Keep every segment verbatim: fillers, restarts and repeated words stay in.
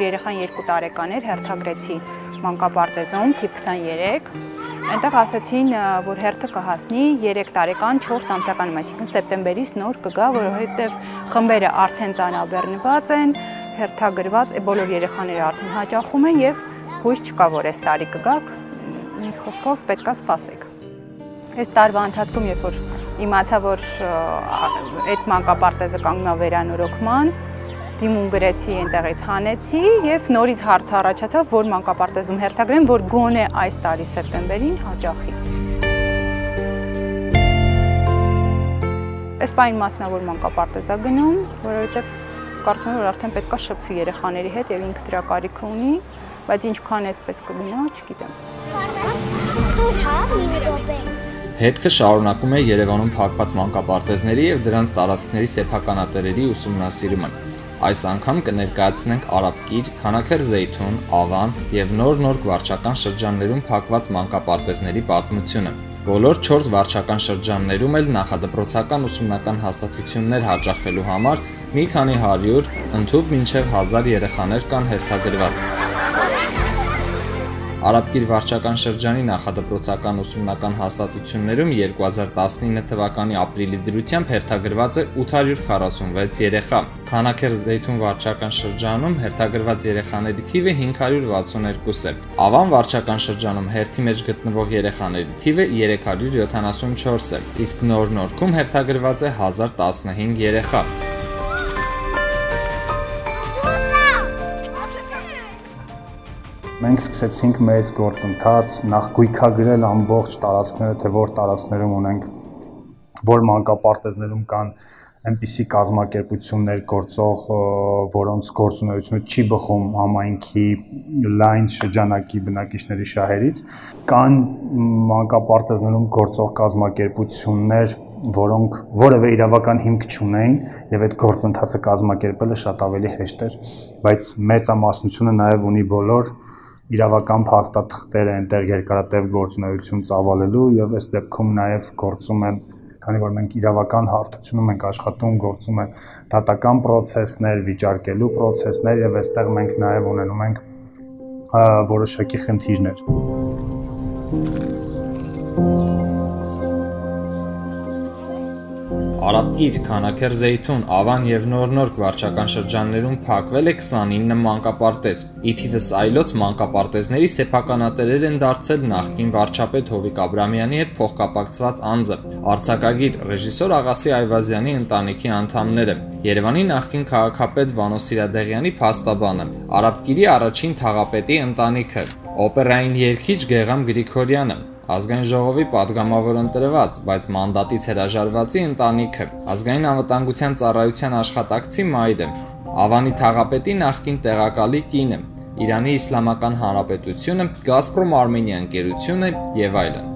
երեխան երկու տարեկան էր, հերթագրեցի մանկապարտեզում թիվ քսաներեք, այնտեղ ասացին, որ հերթը կհասնի երեք տարեկան չորս ամսականում, այսինքն սեպտեմբերից նոր կգա, որովհետև խմբերը արդեն ծանրաբեռնված են, հերթագրված, բոլոր երեխաները արդեն հաճախում են եւ հույս չկա, որ այս տարի կգաք, մի խոսքով պետքա սպասեք։ Այս տարվա ընթացքում, երբ որ իմացա, որ այդ մանկապարտեզը կանգնում է վերանորոգման, դիմում գրեցի, այնտեղից հանեցի եւ նորից հարց առաջացավ, որ մանկապարտեզում հերթագրեմ, որ գոնե այս տարի սեպտեմբերին հաճախի։ Այս պայն մասնավոր մանկապարտեզ է գնում, որովհետեւ կարծում եմ, որ արդեն պետքա շփվի երեխաների հետ եւ ինքը դրա կարիքը ունի, բայց ինչքան էսպես կգնա, չգիտեմ։ Հետքը շարունակում է Երևանում փակված մանկապարտեզների եւ դրանց տարածքների սեփականատերերի ուսումնասիրումը։ Այս անգամ կներկայացնենք Արաբկիր, Քանաքեռ Զեյթուն, Ավան եւ նոր-նոր վարչական շրջաններում փակված մանկապարտեզների պատմությունը։ Բոլոր չորս վարչական շրջաններում էլ նախադպրոցական ուսումնական հաստատություններ հաճախելու համար մի քանի հարյուր, ընդհուպ մինչև հազար երեխաներ կան հերթագրված։ Արաբկիր վարչական շրջանի նախադպրոցական ուսումնական հաստատություններում երկու հազար տասնինը թվականի ապրիլի դրությամբ հերթագրված է ութ հարյուր քառասունվեց երեխա։ Քանաքեռ Զեյթուն վարչական շրջանում հերթագրված երեխաների թիվը հինգ հարյուր վաթսուններկու է։ Ավան վարչական շրջանում հերթի մեջ գտնվող երեխաների թիվը երեք հարյուր յոթանասունչորս է, իսկ Նոր Նորքում հերթագրված է հազար տասնհինգ երեխա։ Մենք սկսեցինք մեծ գործընթաց, նախ գույքագրել ամբողջ տարածքները, թե որ տարածքներում ունենք, որ մանկապարտեզներում կան այնպիսի կազմակերպություններ գործող, որոնց գործունեությունը չի բխում համայնքի լայն շրջանակի բնակիչների շահերից, կան մանկապարտեզներում գործող կազմակերպություններ, որոնք որևէ իրավական հիմք չունեն եւ այդ գործընթացը կազմակերպելը շատ ավելի հեշտ էր, բայց մեծամասնությունը նաեւ ունի բոլոր իրավական փաստաթղթերը այնտեղ երկարատև գործունեություն ծավալելու եւ այս դեպքում նաեւ գործում են, քանի որ մենք իրավական հարթությունում ենք աշխատում, գործում են դատական process-ներ, վիճարկելու process-ներ եւ այստեղ մենք նաեւ ունենում ենք որոշակի խնդիրներ։ Արաբկիր, Քանաքեռ Զեյթուն, Ավան եւ Նոր Նորք վարչական շրջաններում փակվել է քսանինը մանկապարտեզ։ Ի թիվս այլոց մանկապարտեզների սեփականատերեր են դարձել նախկին վարչապետ Հովիկ Աբրահամյանի հետ փոխկապակցված անձը, արձակագիր ռեժիսոր Աղասի Այվազյանի ընտանիքի անդամները, Երևանի նախկին քաղաքապետ Վանո Սիրադեղյանի փաստաբանը, Արաբկիրի առաջին թաղապետի ընտանիքը, օպերային երգիչ Գեգամ Գրիգորյանը, Ազգային ժողովի падգամավոր ընտրված, բայց մանդատից հրաժարվածի ընտանիքը, Ազգային անվտանգության ծառայության աշխատակցի մայրը, Ավանի թաղապետի նախկին տեղակալի կինը, Իրանի Իսլամական Հանրապետությունը, Գազպրոմ Արմենիա ընկերությունը եւ այլն։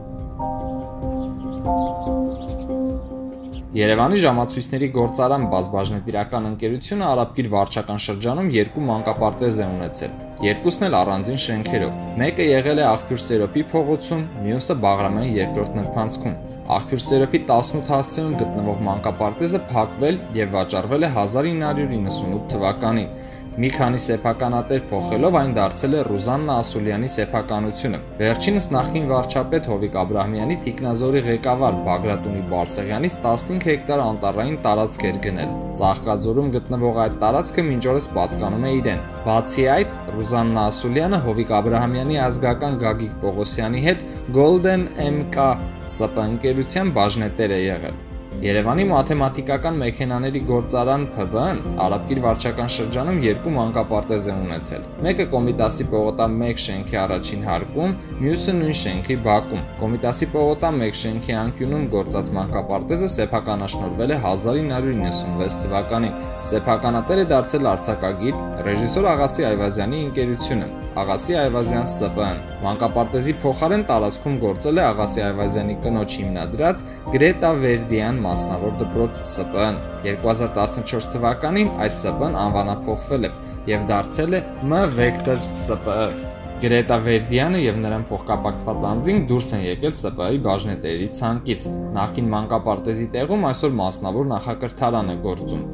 Երևանի ժամացույցների գործարան բազմաբաժնետիրական ընկերությունը Արաբկիր վարչական շրջանում երկու մանկապարտեզ է ունեցել, երկուսն էլ առանձին շենքերով։ Մեկը եղել է Աղբյուր Սերոպի փողոցում, մյուսը Բաղրամյան երկրորդ նրբանցքում։ Աղբյուր Սերոպի տասնութ հասցեում գտնվող մանկապարտեզը փակվել եւ վաճառվել է հազար ինը հարյուր իննսունութ թվականին։ Մի քանի սեփականատեր փոխելով այն դարձել է Ռուզաննա Ասուլյանի սեփականությունը։ Վերջինս նախկին վարչապետ Հովիկ Աբրահամյանի Տիկնազորի ղեկավար Բագրատունի Բարսեղյանից տասնհինգ հեկտար անտառային տարածք էր գնել։ Ծաղկաձորում գտնվող այդ տարածքը մինչ օրս պատկանում է իրեն։ Բացի այդ, Ռուզաննա Ասուլյանը Հովիկ Աբրահամյանի ազգական Գագիկ Պողոսյանի հետ Golden M K S P ընկերության բաժնետեր է եղել։ Երևանի մաթեմատիկական մեքենաների գործարան Փ B-ն Արաբկիր վարչական շրջանում երկու մանկապարտեզ է ունեցել։ Մեկը Կոմիտասի պողոտա մեկ շենքի առաջին հարկում, մյուսը նույն շենքի բակում։ Կոմիտասի պողոտա մեկ շենքի անկյունում գործած մանկապարտեզը սեփականաշնորհվել է հազար ինը հարյուր իննսունվեց թվականին։ Սեփականատեր է դարձել արձակագիր ռեժիսոր Աղասի Այվազյանի ընկերությունը, Աղասի Այվազյան S P-ն։ Մանկապարտեզի փոխարեն տարածքում գործել է Աղասի Այվազյանի կնոջ հիմնադրած Գրետա Վերդիան մասնավոր դպրոց S P-ն։ երկու հազար տասնչորս թվականին այդ S P-ն անվանափոխվել է եւ դարձել է M Vector S P E։ Գրետա Վերդյանը եւ նրան փոխկապակցված անձին դուրս են եկել S P E-ի բաժնետերերի ցանկից։ Նախկին մանկապարտեզի տեղում այսօր մասնավոր նախակրթարան է գործում։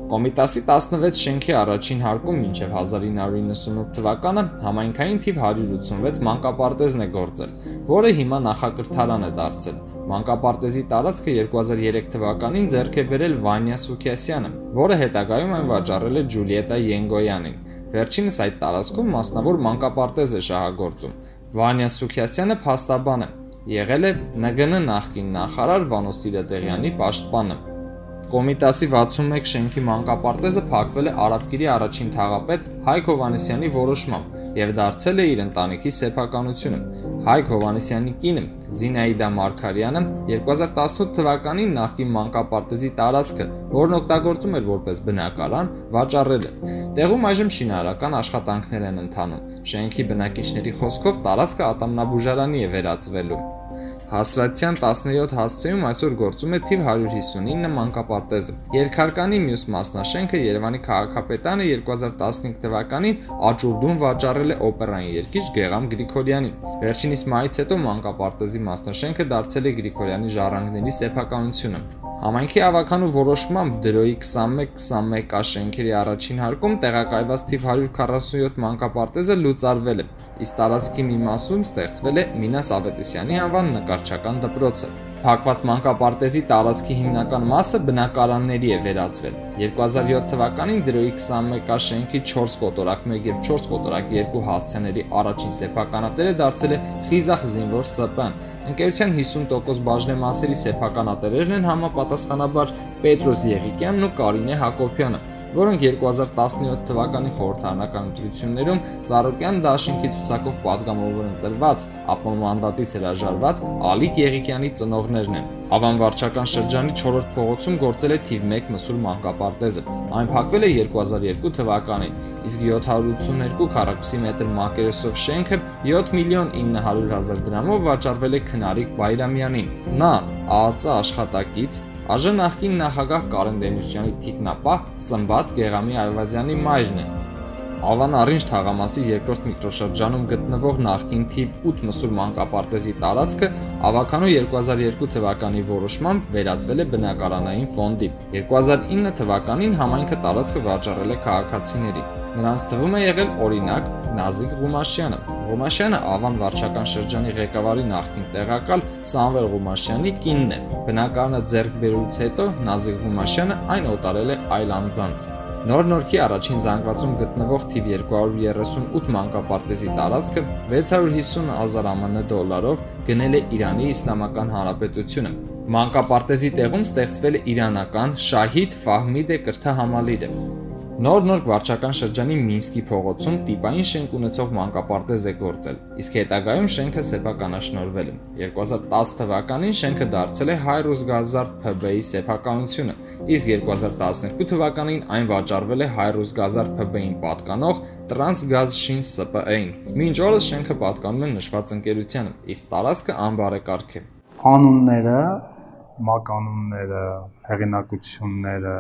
Կոմիտասի տասնվեց շենքի առաջին հարկում մինչև հազար ինը հարյուր իննսունութ թվականը համայնքային թիվ հարյուր ութսունվեց մանկապարտեզն է գործել, որը հիմա նախակրթարան է դարձել։ Մանկապարտեզի տարածքը երկու հազար երեք թվականին ձեռք է բերել Վանյա Սուքիասյանը, որը հետագայում այն վաճառել է Ջուլիետա Ենգոյանին։ Վերջինս այդ տարածքում մասնավոր մանկապարտեզ է շահագործում։ Վանյա Սուքիասյանը փաստաբան է, եղել է N G N նախկին նախարար Վանո Սիրադեղյանի պաշտպանը։ Կոմիտասի վաթսունմեկ շենքի մանկապարտեզը փակվել է Արաբկիրի առաջին թաղապետ Հայկ Հովհաննիսյանի որոշմամբ եւ դարձել է իր ընտանիքի սեփականությունը։ Հայկ Հովհաննիսյանի կինը Զինայդա Մարգարյանը երկու հազար տասնութ թվականին նախկին մանկապարտեզի տարածքը, որն օգտագործում էր որպես բնակարան, վաճառել է։ Տեղում այժմ շինարարական աշխատանքներ են ընթանում։ Շենքի բնակիչների խոսքով տարածքը ատամնաբուժարանի է վերածվելու։ Հասրատյան տասնյոթ հասցեում այսօր գործում է թիվ հարյուր հիսունինը մանկապարտեզը։ Երկհարկանի մյուս մասնաշենքը Երևանի քաղաքապետարանը երկու հազար տասնհինգ թվականին Աճուրդում վաճառել է օպերային երգիչ Գեգամ Գրիգորյանին։ Վերջինիս մայից հետո մանկապարտեզի մասնաշենքը դարձել է Գրիգորյանի ժառանգների սեփականությունը։ Համայնքի ավականու որոշմամբ դրոյի քսանմեկ քսանմեկ A շենքերի առաջին հարկում տեղակայված թիվ հարյուր քառասունյոթ մանկապարտեզը լուծարվել է, իսկ տարածքի մի մասում ստեղծվել է Մինաս Ավետիսյանի անվան նկարչական դպրոցը։ Փակված մանկապարտեզի տարածքի հիմնական մասը բնակարանների է վերածվել։ երկու հազար յոթ թվականին դրոյի քսանմեկ A շենքի չորս կոտորակ մեկ եւ չորս կոտորակ երկու հասցեների առաջին սեփականատերը դարձել է Խիզախ զինվոր Ս Պ-ն։ Ընկերության հիսուն տոկոս բաժնեմասերի սեփականատերերն են համապատասխանաբար Պետրոս Եղիկյանն ու Կարինե Հակոբյանը, որոնք երկու հազար տասնյոթ թվականի խորհրդարանական ընտրություններում Ծառուկյան դաշինքի ցուցակով պատգամավոր ընտրված, ապա մանդատից հրաժարված Ալիկ Եղիկյանի ծնողներն են։ Ավան վարչական շրջանի չորրորդ փողոցում գործել է թիվ մեկ մսուր մանկապարտեզը։ Այն փակվել է երկու հազար երկու թվականին, իսկ յոթ հարյուր ութսուններկու քառակուսի մետր մակերեսով շենքը յոթ միլիոն ինը հարյուր հազար դրամով վաճառվել է Քնարիկ Բայրամյանին։ Նա Ա Ծ աշխատակից Աժ նախկին նախագահ Կարեն Դեմիրճյանի թիկնապահ Սմբատ Գեղամի Այվազյանի մայրն է։ Ավան Առինջ թաղամասի երկրորդ միկրոշրջանում գտնվող նախկին թիվ ութ մսուր մանկապարտեզի տարածքը ավականու երկու հազար երկու թվականի որոշմամբ վերածվել է բնակարանային ֆոնդի։ երկու հազար ինը թվականին համայնքը տարածքը վաճառել է քաղաքացիների։ Նրանց թվում է եղել օրինակ Նազիկ Ղումաշյանը։ Ղումաշյանը Ավան վարչական շրջանի ղեկավարի նախկին տեղակալ Սամվել Ղումաշյանի կինն է։ Բնակարանը ձեռք բերելուց հետո Նազիկ Ղումաշյանը այն օտարել է այլ անձանց։ Նոր Նորքի առաջին զանգվածում գտնվող թիվ երկու հարյուր երեսունութ մանկապարտեզի տարածքը վեց հարյուր հիսուն հազար Ա M N դոլարով գնել է Իրանի Իսլամական Հանրապետությունը։ Մանկապարտեզի տեղում ստեղծվել է իրանական Շահիդ Ֆահմիդե կրթահամալիրը։ Նոր Նորք վարչական շրջանի Մինսկի փողոցում տիպային շենք ունեցող մանկապարտեզ է գործել, իսկ հետագայում շենքը սեփականաշնորհվել է։ երկու հազար տասը թվականին շենքը դարձել է Հայրուսգազարդ Փ B-ի սեփականությունը, իսկ երկու հազար տասներկու թվականին այն վաճառվել է Հայրուսգազարդ Փ B-ին պատկանող Տրանսգազշին Ս Պ-ին։ Մինչ օրս շենքը պատկանում է նշված ընկերությանը, իսկ տարածքը անբարեկարգ է։ Անունները, մականունները, հեղինակությունները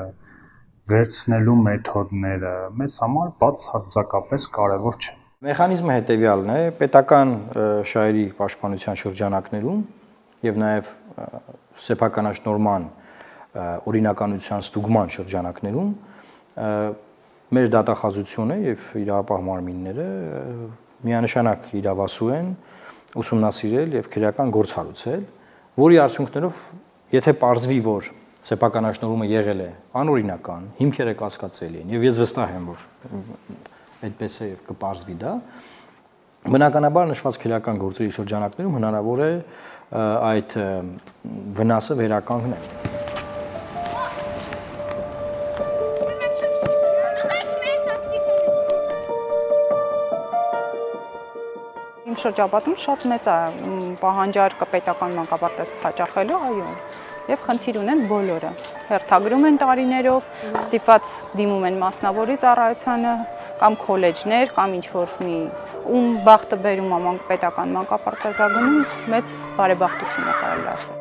վերցնելու մեթոդները մեզ համար բացարձակապես կարևոր չէ։ Մեխանիզմը հետևյալն է՝ պետական շահերի պաշտպանության շրջանակներում եւ նաեւ սեփականաշնորհման օրինականության ստուգման շրջանակներում մեր դատախազությունը եւ իրավապահ մարմինները միանշանակ իրավասու են ուսումնասիրել եւ քրեական գործ հարուցել, որի արդյունքներով եթե պարզվի, որ սեփականաշնորհումը եղել է անօրինական, հիմքերը կասկածելի են, եւ ես վստահ եմ, որ այդպես է եւ կպարզվի դա, բնականաբար նշված քրեական գործերի շրջանակներում հնարավոր է այդ վնասը վերականգնել։ Իմ շրջապատում շատ մեծ է պահանջարկը պետական մանկապարտեզ հաճախելու, այո, եւ խնդիր ունեն բոլորը։ Հերթագրում են տարիներով, ստիպված դիմում են մասնավորի ծառայությանը կամ քոլեջներ, կամ ինչ-որ մի ում բախտը բերում է պետական մանկապարտեզագնում, մեծ բարեբախտություն է կարելի ասել։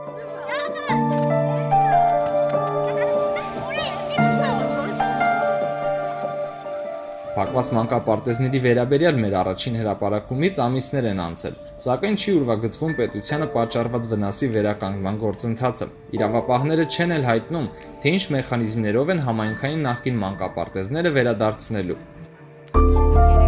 Փակված մանկապարտեզների վերաբերյալ մեր առաջին հրապարակումից ամիսներ են անցել, սակայն չի ուրվագծվում պետությանը պատճառված վնասի վերականգնման գործընթացը։ Իրավապահները չեն էլ հայտնում, թե ինչ մեխանիզմներով են համայնքային նախկին մանկապարտեզները վերադարձնելու։